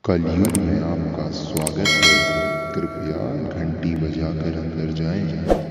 कलयुग में आपका स्वागत है। कृपया घंटी बजाकर अंदर जाएं।